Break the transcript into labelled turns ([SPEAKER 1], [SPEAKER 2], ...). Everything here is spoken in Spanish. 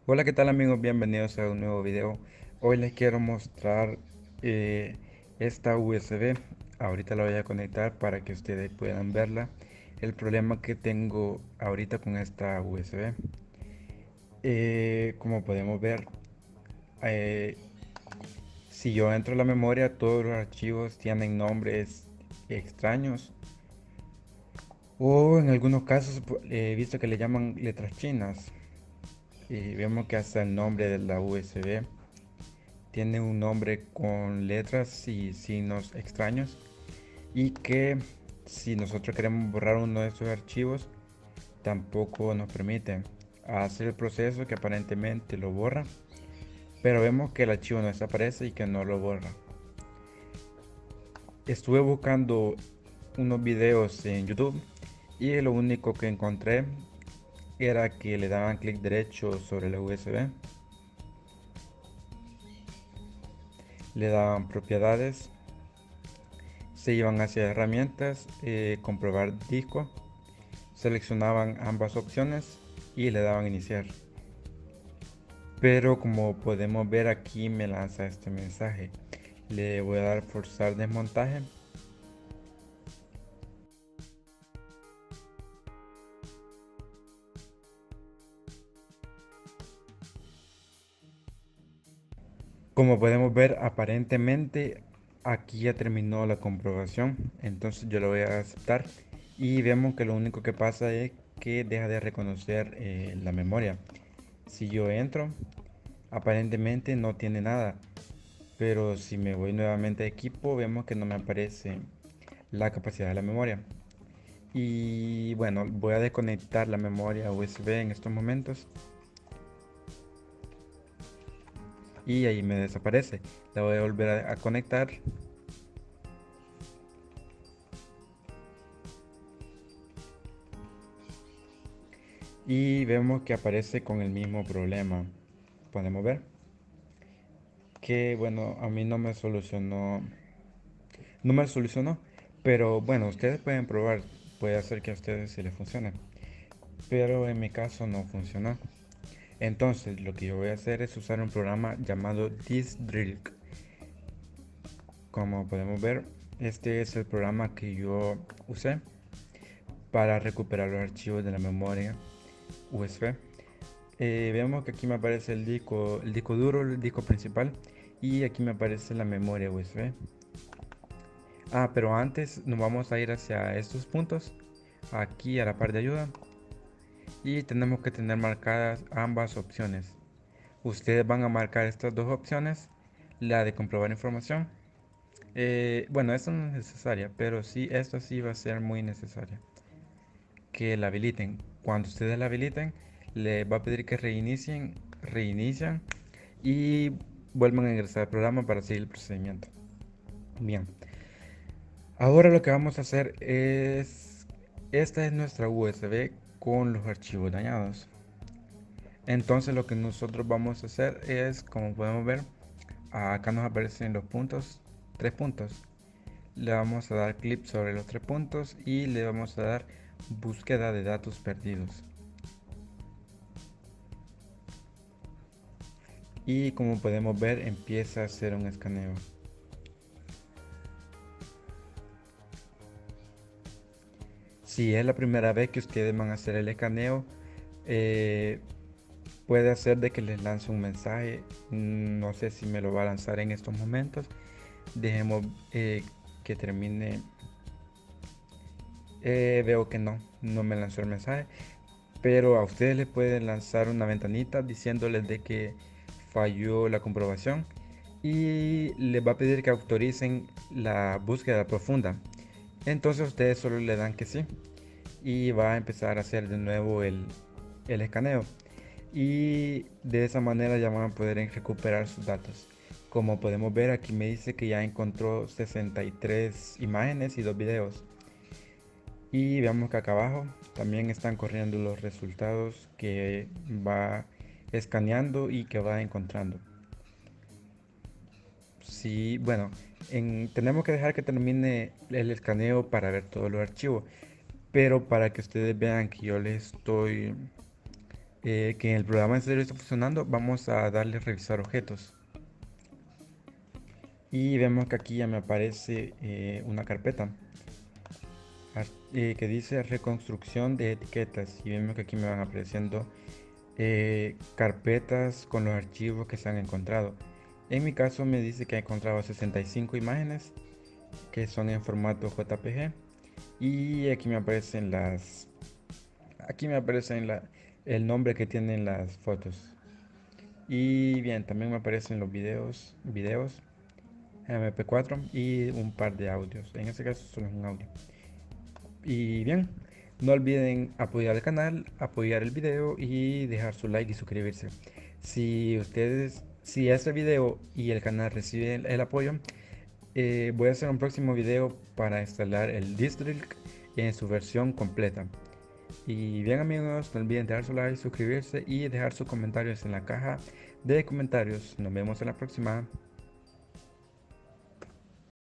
[SPEAKER 1] Hola, ¿qué tal amigos? Bienvenidos a un nuevo video. Hoy les quiero mostrar eh, esta USB. Ahorita la voy a conectar para que ustedes puedan verla. El problema que tengo ahorita con esta USB. Como podemos ver, eh, si yo entro a la memoria, todos los archivos tienen nombres extraños. O en algunos casos he visto que le llaman letras chinas. Y vemos que hasta el nombre de la USB tiene un nombre con letras y signos extraños y que si nosotros queremos borrar uno de estos archivos tampoco nos permite hacer el proceso que aparentemente lo borra, pero vemos que el archivo no desaparece y que no lo borra. Estuve buscando unos videos en YouTube y lo único que encontré era que le daban clic derecho sobre la USB, le daban propiedades, se iban hacia herramientas, comprobar disco, seleccionaban ambas opciones y le daban iniciar. Pero como podemos ver aquí me lanza este mensaje. Le voy a dar forzar desmontaje. Como podemos ver aparentemente aquí ya terminó la comprobación. Entonces yo lo voy a aceptar. Y vemos que lo único que pasa es que deja de reconocer la memoria. Si yo entro, aparentemente no tiene nada. Pero si me voy nuevamente a equipo, vemos que no me aparece la capacidad de la memoria. Y bueno, voy a desconectar la memoria USB en estos momentos y ahí me desaparece. La voy a volver a conectar y vemos que aparece con el mismo problema. Podemos ver que bueno, a mí no me solucionó, pero bueno, ustedes pueden probar, puede hacer que a ustedes sí les funcione, pero en mi caso no funcionó. Entonces lo que yo voy a hacer es usar un programa llamado ThysDrill. Como podemos ver, este es el programa que yo usé para recuperar los archivos de la memoria USB. Vemos que aquí me aparece el disco duro, el disco principal, y aquí me aparece la memoria USB. Pero antes nos vamos a ir hacia estos puntos, aquí a la parte de ayuda, y tenemos que tener marcadas ambas opciones. Ustedes van a marcar estas dos opciones, la de comprobar información. Bueno, esto no es necesaria, pero sí, esto sí va a ser muy necesaria. Que la habiliten. Cuando ustedes la habiliten, les va a pedir que reinician y vuelvan a ingresar al programa para seguir el procedimiento. Bien, ahora lo que vamos a hacer es, esta es nuestra USB con los archivos dañados. Entonces lo que nosotros vamos a hacer es, como podemos ver, acá nos aparecen los puntos, tres puntos. Le vamos a dar clic sobre los tres puntos y le vamos a dar búsqueda de datos perdidos. Y como podemos ver empieza a hacer un escaneo. Si es la primera vez que ustedes van a hacer el escaneo, eh, puede hacer de que les lance un mensaje. No sé si me lo va a lanzar en estos momentos. Dejemos que termine. Veo que no me lanzó el mensaje, pero a ustedes les pueden lanzar una ventanita diciéndoles de que falló la comprobación y les va a pedir que autoricen la búsqueda profunda. Entonces ustedes solo le dan que sí y va a empezar a hacer de nuevo el escaneo, y de esa manera ya van a poder recuperar sus datos. Como podemos ver, aquí me dice que ya encontró 63 imágenes y 2 videos. Y veamos que acá abajo también están corriendo los resultados que va escaneando y que va encontrando. Sí, bueno, tenemos que dejar que termine el escaneo para ver todos los archivos, pero para que ustedes vean que yo les estoy que en el programa en serio está funcionando, vamos a darle a revisar objetos. Y vemos que aquí ya me aparece una carpeta que dice reconstrucción de etiquetas, y vemos que aquí me van apareciendo carpetas con los archivos que se han encontrado. En mi caso me dice que ha encontrado 65 imágenes que son en formato JPG, y aquí me aparecen el nombre que tienen las fotos. Y bien, también me aparecen los videos MP4 y un par de audios. En este caso solo es un audio. Y bien, no olviden apoyar el canal, apoyar el video y dejar su like y suscribirse. Si este video y el canal reciben el apoyo, voy a hacer un próximo video para instalar el District en su versión completa. Y bien amigos, no olviden dejar su like, suscribirse y dejar sus comentarios en la caja de comentarios. Nos vemos en la próxima.